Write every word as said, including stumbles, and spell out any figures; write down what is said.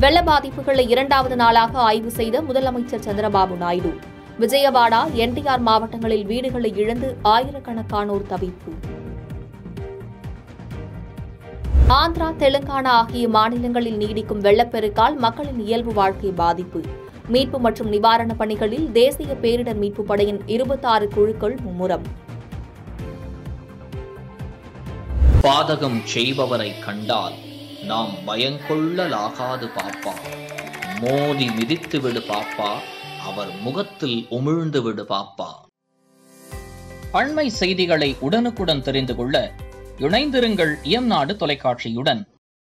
வெள்ள பாதிப்புகளை இரண்டாவது நாளாக ஆய்வு செய்த முதலமைச்சர் Chandrababu Naidu. Vijayawada, N T R மாவட்டங்களில் வீடுகளை இழந்து ஆயிரக்கணக்கானோர் தவிப்பு. ஆந்திரா, தெலுங்கானா ஆகிய மாநிலங்களில் நீடிக்கும் வெள்ளப்பெருக்கால் மக்களின் இயல்பு வாழ்க்கை பாதிப்பு. மீட்பு மற்றும் நிவாரணப் பணிகளில் தேசிய பேரிடர் மீட்புப் படையின் இருபத்தாறு குழுக்கள் மும்முரம். பாதகம் செய்பவரை கண்டால் நாம் பயங்கொள்ளலாகாது பாப்பா. மோதி மிதித்து விடு பாப்பா, அவர் முகத்தில் உமிழ்ந்து விடு பாப்பா. அண்மை செய்திகளை உடனுக்குடன் தெரிந்து கொள்ள இணைந்திருங்கள் இயம்நாடு தொலைக்காட்சியுடன்.